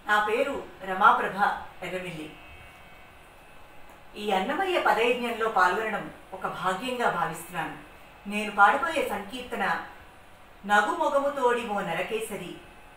నా పేరు రమాప్రభ ఎర్రమిల్లి. ఈ అన్నమయ్య పదయజ్ఞంలో పాల్గొనడం ఒక భాగ్యంగా భావిస్తున్నాను. నేను పాడిపోయే సంకీర్తన నగుమొగముతోడిమో నరకేసరి,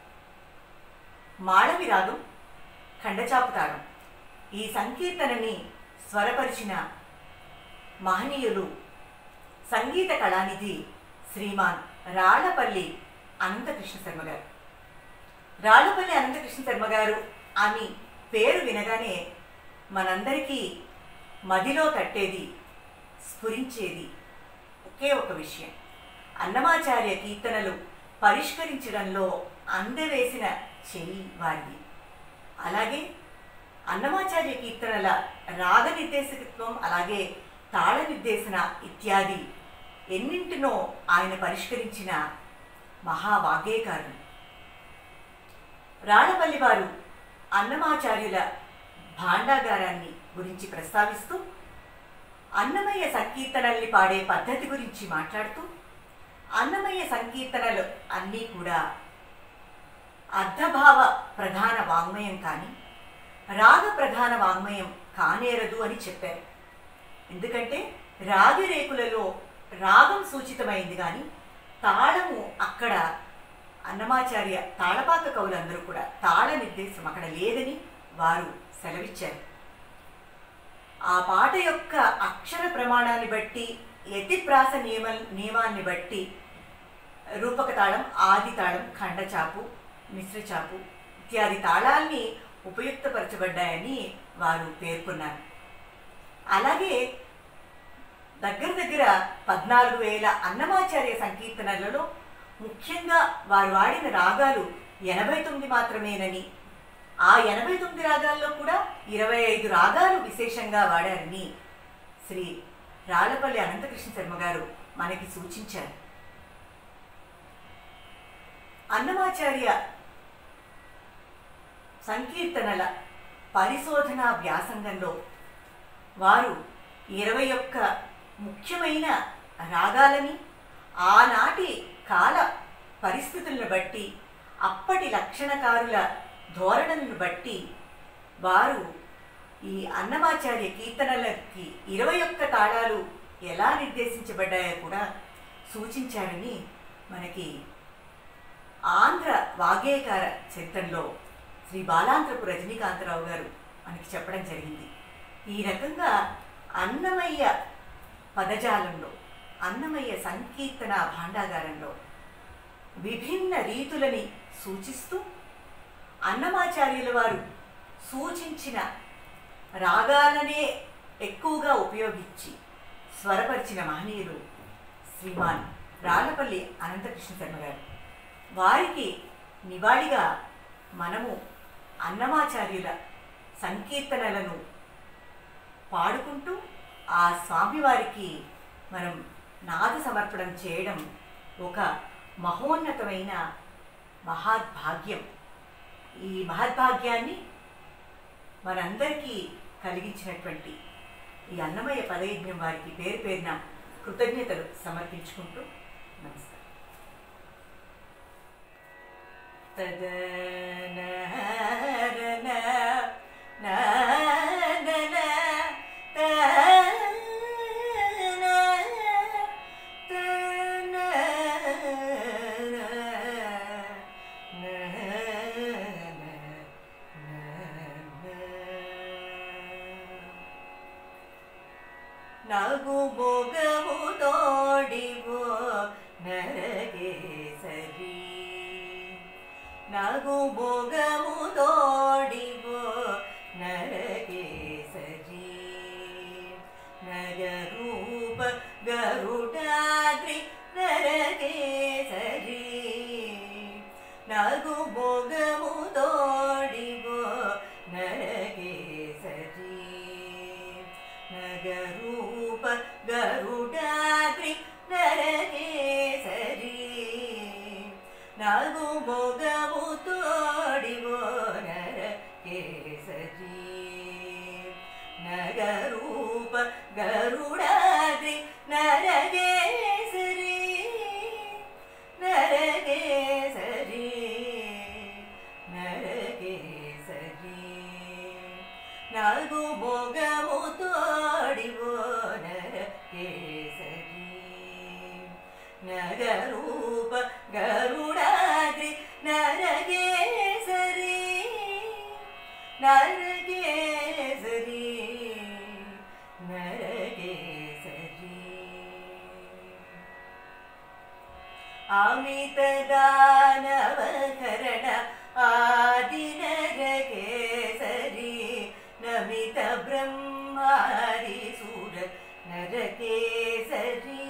మాళవి రాగం, ఖండచాపు తాళం. ఈ సంకీర్తనని స్వరపరిచిన మహనీయులు సంగీత కళానిధి శ్రీమాన్ రాళ్లపల్లి అనంతకృష్ణ శర్మ గారు. రాళ్లపల్లి అనంతకృష్ణ శర్మ గారు అని పేరు వినగానే మనందరికీ మదిలో తట్టేది, స్ఫురించేది ఒకే ఒక విషయం: అన్నమాచార్య కీర్తనలు పరిష్కరించడంలో అందవేసిన చెయ్యి వారిది. అలాగే అన్నమాచార్య కీర్తనల రాగ నిర్దేశకత్వం, అలాగే తాళ నిర్దేశన ఇత్యాది ఎన్నింటినో ఆయన పరిష్కరించిన మహావాగ్గేయకారులు. రాళ్లపల్లి వారు అన్నమాచార్యుల భాండాగారాన్ని గురించి ప్రస్తావిస్తూ, అన్నమయ్య సంకీర్తనల్ని పాడే పద్ధతి గురించి మాట్లాడుతూ, అన్నమయ్య సంకీర్తనలు అన్నీ కూడా అర్ధభావ ప్రధాన వాంగ్మయం కానీ రాగ ప్రధాన వాంగ్మయం కానేరదు అని చెప్పారు. ఎందుకంటే రాగరేకులలో రాగం సూచితమైంది కానీ తాళము అక్కడ అన్నమాచార్య తాళపాక కవులందరూ కూడా తాళ నిర్దేశం అక్కడ లేదని వారు సెలవిచ్చారు. ఆ పాట యొక్క అక్షర ప్రమాణాన్ని బట్టి, యతిప్రాస నియమాన్ని బట్టి రూపక తాళం, ఆది తాళం, ఖండచాపు, మిశ్రచాపు ఇత్యాది తాళాల్ని ఉపయుక్తపరచబడ్డాయని వారు పేర్కొన్నారు. అలాగే దగ్గర 14,000 అన్నమాచార్య సంకీర్తనలలో ముఖ్యంగా వారు వాడిన రాగాలు 89 మాత్రమేనని, ఆ 89 రాగాల్లో కూడా 25 రాగాలు విశేషంగా వాడారని శ్రీ రాళ్లపల్లి అనంతకృష్ణ శర్మ గారు మనకి సూచించారు. అన్నమాచార్య సంకీర్తనల పరిశోధన వ్యాసంగంలో వారు 21 ముఖ్యమైన రాగాలని ఆనాటి కాల పరిస్థితులను బట్టి, అప్పటి లక్షణకారుల ధోరణులను బట్టి వారు ఈ అన్నమాచార్య కీర్తనలకి 21 తాళాలు ఎలా నిర్దేశించబడ్డాయో కూడా సూచించారని మనకి ఆంధ్ర వాగ్గేయకార చరిత్రలో శ్రీ బాలాంత్రపు రజనీకాంతరావు గారు మనకి చెప్పడం జరిగింది. ఈ రకంగా అన్నమయ్య పదజాలంలో, అన్నమయ్య సంకీర్తన భాండాగారంలో విభిన్న రీతులని సూచిస్తూ అన్నమాచార్యుల వారు సూచించిన రాగాలనే ఎక్కువగా ఉపయోగించి స్వరపరిచిన మహనీయులు శ్రీమాన్ రాళ్లపల్లి అనంతకృష్ణ శర్మ గారు. వారికి నివాళిగా మనము అన్నమాచార్యుల సంకీర్తనలను పాడుకుంటూ ఆ స్వామివారికి మనం నాద సమర్పణం చేయడం ఒక మహోన్నతమైన మహాద్భాగ్యం. ఈ మహద్భాగ్యాన్ని మనందరికీ కలిగించినటువంటి ఈ అన్నమయ్య పదయజ్ఞం వారికి పేరు పేరున కృతజ్ఞతలు సమర్పించుకుంటూ నమస్కారం. నగుమొగముతోడిమో నరకేసరి, నగుమొగముతోడిమో నరకేసరి, నగరూప గరుడాద్రి నరకేసరి, నగుమొగముతోడిమో నరకేసరి, నగరూప గరుడాద్రి నరకేసరి, నగుమొగముతోడిమో నరకేసరి, నగరూప గరుడాద్రి నరకేసరి, నరకేసరి, నరకేసరి. మొగము తోడివో నరకేసరి నగరూప గరుడాద్రి నరకేసరి నరకేసరి నరకేసరి అమిత దానవకరణ ఆది నరకేసరి నమిత బ్రహ్మాది సూర నరకేసరి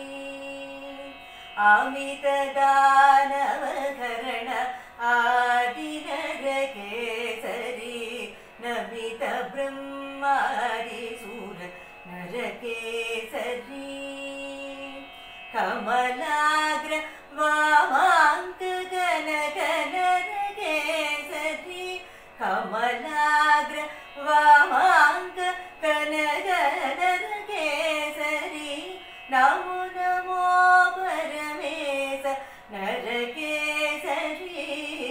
అమిత దానవకరణ ఆది నరకేసరి నమిత బ్రహ్మాది సూర నరకేసరి కమలాగ్ర వామాంక గణగ నరకేసరి కమలాగ్ర వామాంక గణగ నరకేసరి నమో నమో పరమేశ నరకేసరి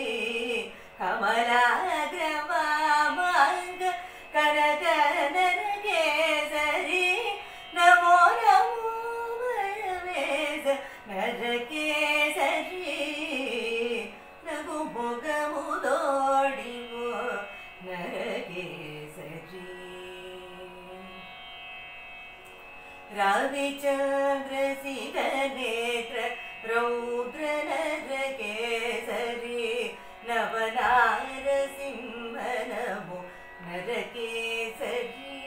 కమలాగ్ర వామాంక గణగ నరకేసరి నమో నమో పరమేశ నరకేసరి నగు మొగము దోడివో నరకేసరి రవిచంద్ర శివ నేత్ర రౌద్ర నరకేసరి నవనారసింహ నమో నరకేసరి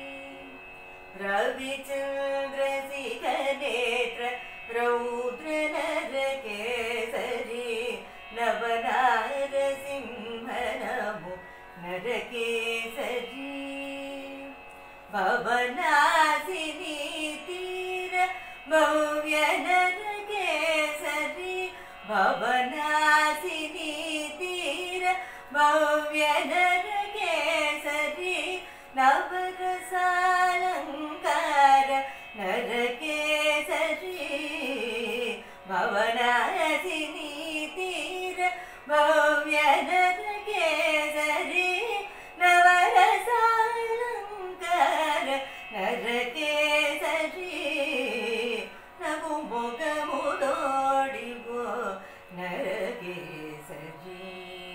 రవిచంద్ర శివ నేత్ర రౌద్ర నరకేసరి నవనారసింహ నమో నరకేసరి భవనాశిని తీర భవ్య నరకేసరి భవనాశిని తీర భవ్య నరకేసరి నవరసాలంకార నరకేసరి భవనాశిని తీర భవ్య నరకేసరి నవరసాలంకార నరకేసరి నగు మొగము దోడివో నరకేసరి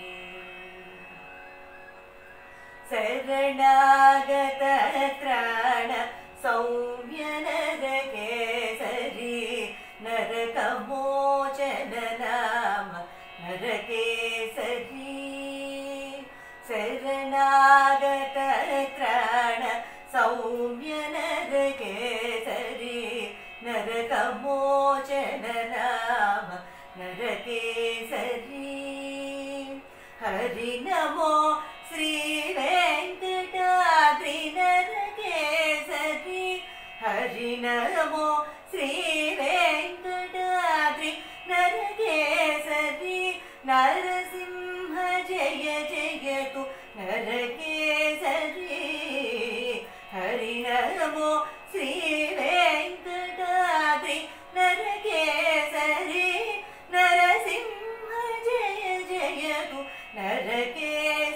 శరణాగత త్రాణ సౌమ్య నరకేసరి నరకమోచన నామ నరకేసరి శరణాగత త్రాణ సౌమ్య నరకేసరి నరకమోచన నామ నరకేసరి హరి నమో శ్రీ వెంకటాద్రి నరకేసరి హరి నమో శ్రీ వెంకటాద్రి నరకేసరి నరసింహ జయ జయతు నరకేసరి హరి నమో శ్రీ వెంకటాద్రి నరకేసరి నరసింహ జయ జయతు నరకేసరి